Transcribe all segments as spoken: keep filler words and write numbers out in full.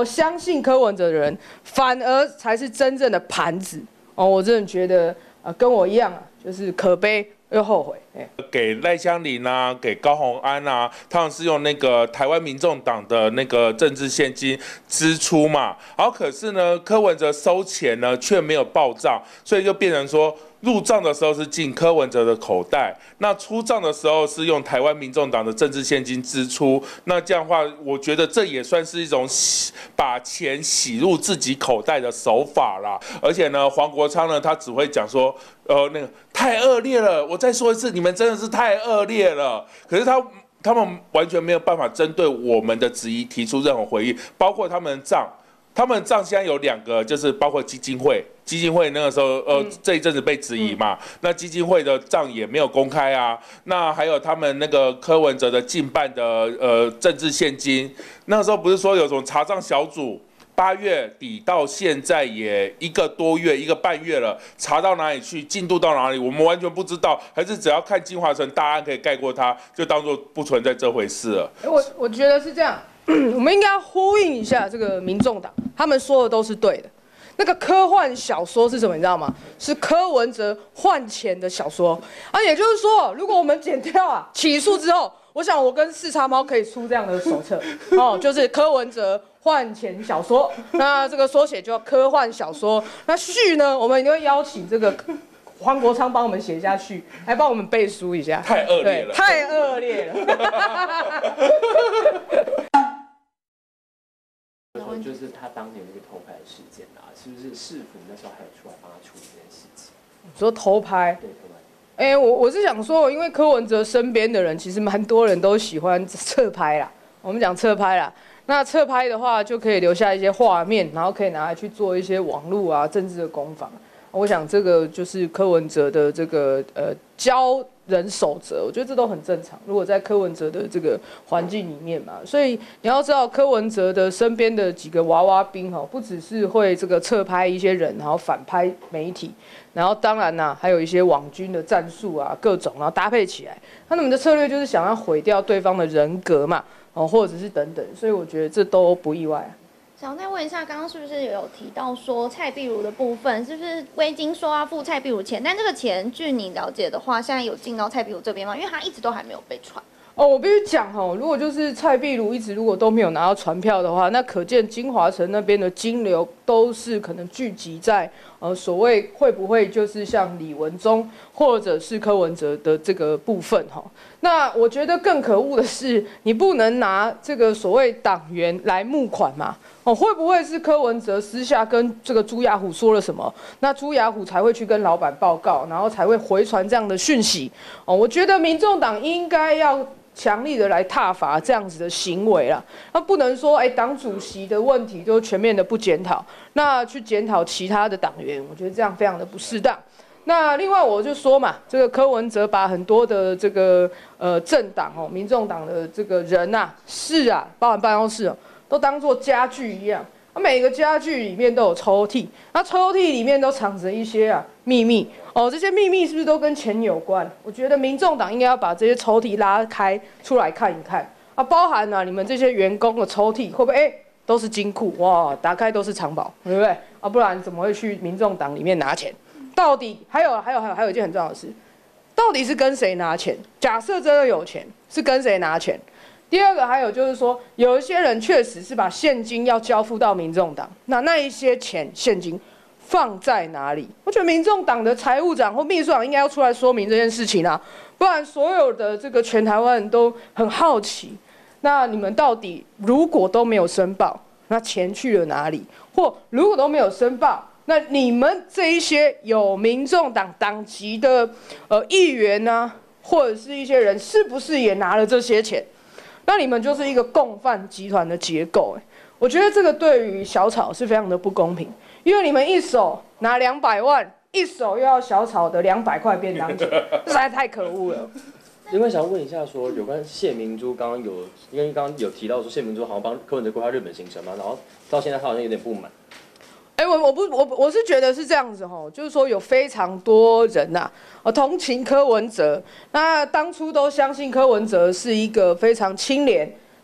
我相信柯文哲的人，反而才是真正的盘子哦。我真的觉得，呃，跟我一样啊，就是可悲又后悔。哎， 给赖香伶啊，给高虹安啊，他们是用那个台湾民众党的那个政治现金支出嘛，然后可是呢，柯文哲收钱呢却没有报账，所以就变成说。入账的时候是进柯文哲的口袋，那出账的时候是用台湾民众党的政治现金支出。那这样的话，我觉得这也算是一种洗把钱洗入自己口袋的手法啦。而且呢，黄国昌呢，他只会讲说，呃，那个太恶劣了。我再说一次，你们真的是太恶劣了。可是他他们完全没有办法针对我们的质疑提出任何回应，包括他们的账。他们账现在有两个，就是包括基金会，基金会那个时候，呃，这一阵子被质疑嘛，嗯、那基金会的账也没有公开啊。那还有他们那个柯文哲的近办的呃政治现金，那个时候不是说有种查账小组，八月底到现在也一个多月，一个半月了，查到哪里去，进度到哪里，我们完全不知道，还是只要看金华城大案可以盖过它，就当做不存在这回事了。 我我觉得是这样。我们应该要呼应一下这个民众党，他们说的都是对的。那个科幻小说是什么？你知道吗？是柯文哲换钱的小说啊。也就是说，如果我们剪掉啊起诉之后，我想我跟四叉猫可以出这样的手册哦，就是柯文哲换钱小说。那这个缩写叫科幻小说。那序呢，我们一定会邀请这个。黄国昌帮我们写下去，还帮我们背书一下。 太恶劣了， 太恶劣了。 就是他当年那个偷拍事件啊，是不是市府那时候还有出来帮他处理这件事情？ 你说偷拍？ 对，偷拍。 哎、欸，我我是想说，因为柯文哲身边的人其实蛮多人都喜欢侧拍啦，我们讲侧拍啦。那侧拍的话，就可以留下一些画面，然后可以拿来去做一些网络啊、政治的攻防。我想这个就是柯文哲的这个呃教人守则，我觉得这都很正常。如果在柯文哲的这个环境里面嘛，所以你要知道柯文哲的身边的几个娃娃兵哈，不只是会这个侧拍一些人，然后反拍媒体，然后当然啦、啊，还有一些网军的战术啊，各种然后搭配起来，他们的策略就是想要毁掉对方的人格嘛，哦，或者是等等，所以我觉得这都不意外啊。 想再问一下，刚刚是不是有提到说蔡壁如的部分，是不是威金说要付蔡壁如钱？但这个钱，据你了解的话，现在有进到蔡壁如这边吗？因为他一直都还没有被传。 哦，我必须讲哦，如果就是蔡壁如一直如果都没有拿到传票的话，那可见金华城那边的金流都是可能聚集在呃所谓会不会就是像李文忠或者是柯文哲的这个部分哈。那我觉得更可恶的是，你不能拿这个所谓党员来募款嘛？哦，会不会是柯文哲私下跟这个朱雅虎说了什么？那朱雅虎才会去跟老板报告，然后才会回传这样的讯息？哦，我觉得民众党应该要强力的来挞伐这样子的行为啦。那不能说，哎，党主席的问题就全面的不检讨，那去检讨其他的党员，我觉得这样非常的不适当。那另外我就说嘛，这个柯文哲把很多的这个呃政党哦，民众党的这个人啊、事啊，包含办公室哦，都当作家具一样。每个家具里面都有抽屉，那抽屉里面都藏着一些啊秘密哦。这些秘密是不是都跟钱有关？我觉得民众党应该要把这些抽屉拉开出来看一看啊，包含啊你们这些员工的抽屉会不会哎都是金库哇？打开都是藏宝，对不对啊？不然怎么会去民众党里面拿钱？到底还有还有还有还有一件很重要的事，到底是跟谁拿钱？假设真的有钱，是跟谁拿钱？第二个还有就是说，有一些人确实是把现金要交付到民众党，那那一些钱现金放在哪里？我觉得民众党的财务长或秘书长应该要出来说明这件事情啊，不然所有的这个全台湾人都很好奇，那你们到底如果都没有申报，那钱去了哪里？或如果都没有申报，那你们这一些有民众党党籍的呃议员呢、啊，或者是一些人，是不是也拿了这些钱？那你们就是一个共犯集团的结构，哎，我觉得这个对于小草是非常的不公平，因为你们一手拿两百万，一手又要小草的两百块便当钱，实在太可恶了。 另外想问一下，说有关谢明珠，刚刚有因为刚刚有提到说谢明珠好像帮柯文哲规划日本行程嘛，然后到现在他好像有点不满。 哎、欸，我我不我我是觉得是这样子哈，就是说有非常多人呐、啊，同情柯文哲，那当初都相信柯文哲是一个非常清廉，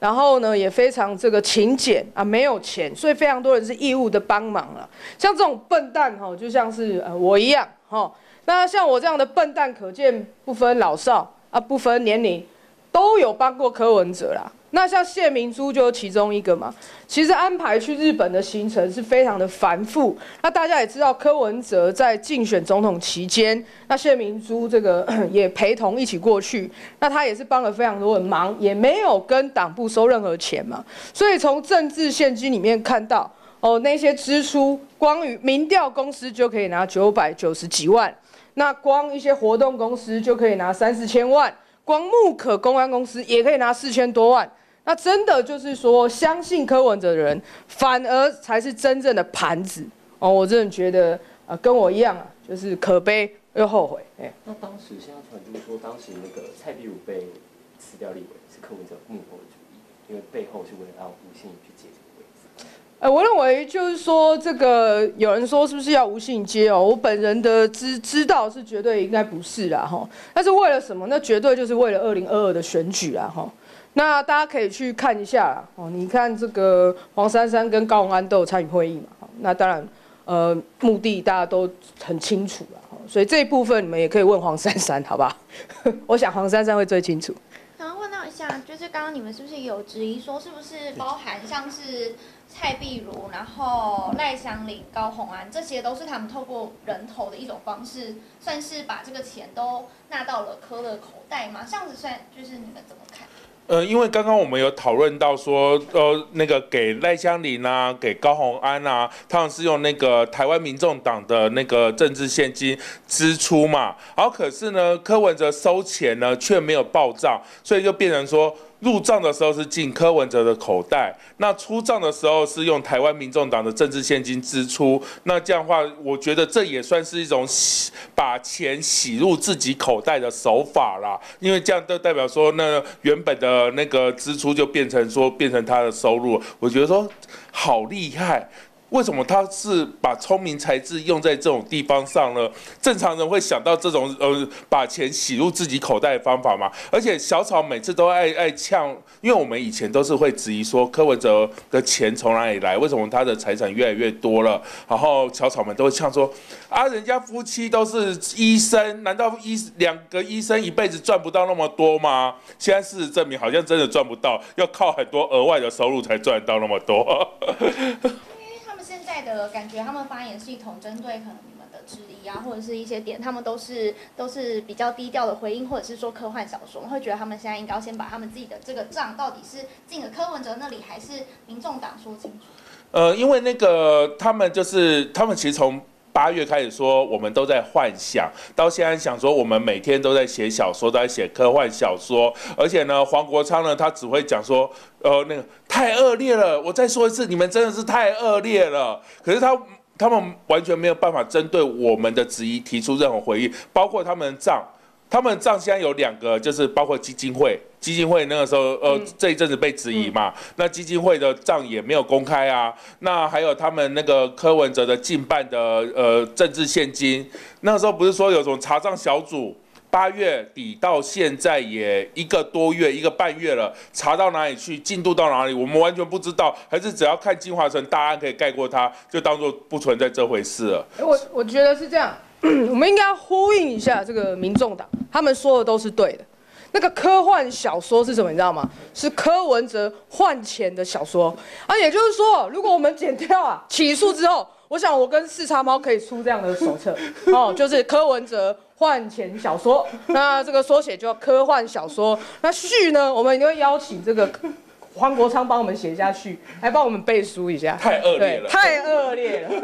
然后呢也非常这个勤俭啊，没有钱，所以非常多人是义务的帮忙了。像这种笨蛋哈，就像是呃我一样哈。那像我这样的笨蛋，可见不分老少啊，不分年龄，都有帮过柯文哲啦。那像谢明珠就其中一个嘛，其实安排去日本的行程是非常的繁复。那大家也知道，柯文哲在竞选总统期间，那谢明珠这个也陪同一起过去，那他也是帮了非常多的忙，也没有跟党部收任何钱嘛。所以从政治现金里面看到，哦，那些支出，光于民调公司就可以拿九百九十几万，那光一些活动公司就可以拿三四千万，光木可公关公司也可以拿四千多万。那真的就是说，相信柯文哲的人，反而才是真正的盘子哦。我真的觉得，呃，跟我一样啊，就是可悲又后悔。哎、欸， 那当时现在传出说，当时那个蔡壁如被辞掉立委是柯文哲幕后的主意，因为背后是为了让吴欣颖去接这个位置。 呃，我认为就是说，这个有人说是不是要吴欣颖接哦？我本人的知知道是绝对应该不是啦哈。但是为了什么？那绝对就是为了二零二二的选举啦哈。那大家可以去看一下啦，哦，你看这个黄珊珊跟高虹安都有参与会议嘛，那当然，呃，目的大家都很清楚啦，所以这一部分你们也可以问黄珊珊，好不好？我想黄珊珊会最清楚。 然后问到一下，就是刚刚你们是不是有质疑说，是不是包含像是蔡壁如，然后赖香伶、高虹安，这些都是他们透过人头的一种方式，算是把这个钱都纳到了柯的口袋吗？这样子算就是你们怎么看？ 呃，因为刚刚我们有讨论到说，呃，那个给赖香伶啊，给高虹安啊，他们是用那个台湾民众党的那个政治现金支出嘛，然后可是呢，柯文哲收钱呢却没有报账，所以就变成说，入账的时候是进柯文哲的口袋，那出账的时候是用台湾民众党的政治现金支出，那这样的话，我觉得这也算是一种洗把钱洗入自己口袋的手法啦，因为这样就代表说，那原本的那个支出就变成说变成他的收入，我觉得说好厉害。为什么他是把聪明才智用在这种地方上呢？正常人会想到这种呃把钱洗入自己口袋的方法吗？而且小草每次都爱爱呛，因为我们以前都是会质疑说柯文哲的钱从哪里来，为什么他的财产越来越多了？然后小草们都会呛说啊，人家夫妻都是医生，难道医两个医生一辈子赚不到那么多吗？现在事实证明，好像真的赚不到，要靠很多额外的收入才赚得到那么多。 现在的感觉，他们发言系统针对可能你们的质疑啊，或者是一些点，他们都是都是比较低调的回应，或者是说科幻小说，会觉得他们现在应该要先把他们自己的这个账到底是进了柯文哲那里，还是民众党说清楚。 呃，因为那个他们就是他们其实从八月开始说，我们都在幻想，到现在想说，我们每天都在写小说，都在写科幻小说，而且呢，黄国昌呢，他只会讲说，呃，那个太恶劣了，我再说一次，你们真的是太恶劣了。可是他他们完全没有办法针对我们的质疑提出任何回应，包括他们的账。他们账现在有两个，就是包括基金会，基金会那个时候，呃，嗯、这一阵子被质疑嘛，嗯、那基金会的账也没有公开啊。那还有他们那个柯文哲的近办的呃政治现金，那个时候不是说有种查账小组，八月底到现在也一个多月，一个半月了，查到哪里去，进度到哪里，我们完全不知道，还是只要看金华城大案可以盖过它，就当做不存在这回事了。 我我觉得是这样。我们应该呼应一下这个民众党，他们说的都是对的。那个科幻小说是什么？你知道吗？是柯文哲换钱的小说啊。也就是说，如果我们剪掉啊起诉之后，我想我跟四叉猫可以出这样的手册哦，就是柯文哲换钱小说。那这个缩写叫科幻小说。那序呢，我们一定会邀请这个黄国昌帮我们写下去，还帮我们背书一下。 太恶劣了， 太恶劣了。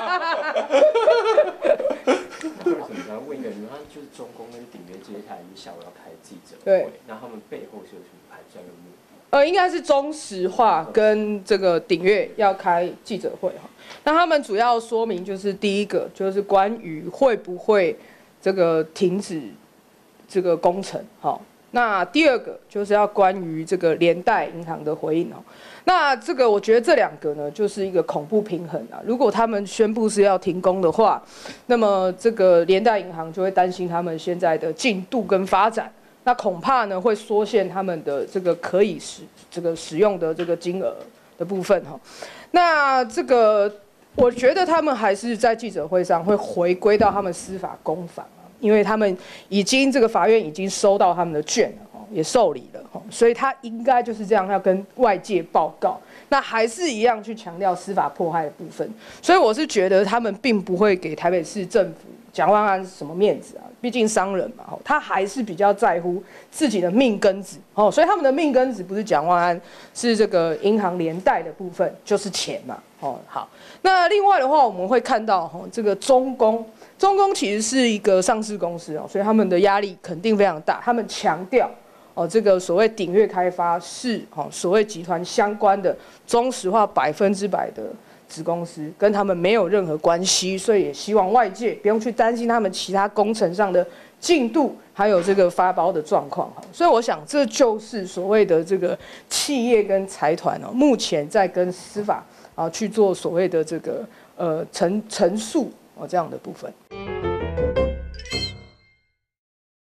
那我想问一个，你们他就是中共跟顶约接下来一下午要开记者会， 对， 那他们背后是有什么盘算的目的？ 呃，应该是中石化跟这个鼎越要开记者会哈。那他们主要说明就是第一个就是关于会不会这个停止这个工程哈。那第二个就是要关于这个连带银行的回应哦。那这个我觉得这两个呢，就是一个恐怖平衡啊。如果他们宣布是要停工的话，那么这个连带银行就会担心他们现在的进度跟发展那恐怕呢会缩限他们的这个可以使这个使用的这个金额的部分哈。那这个我觉得他们还是在记者会上会回归到他们司法攻防啊，因为他们已经这个法院已经收到他们的卷了，也受理了，所以他应该就是这样要跟外界报告。那还是一样去强调司法迫害的部分，所以我是觉得他们并不会给台北市政府蒋万安什么面子啊，毕竟商人嘛，他还是比较在乎自己的命根子哦，所以他们的命根子不是蒋万安，是这个银行连带的部分，就是钱嘛哦。好，那另外的话，我们会看到哈，这个中工，中工其实是一个上市公司哦，所以他们的压力肯定非常大，他们强调。哦，这个所谓鼎越开发是哦，所谓集团相关的中石化百分之百的子公司，跟他们没有任何关系，所以也希望外界不用去担心他们其他工程上的进度，还有这个发包的状况。所以我想，这就是所谓的这个企业跟财团哦，目前在跟司法啊去做所谓的这个呃陈陈述哦这样的部分。